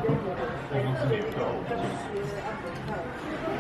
我们自己有一个偶像。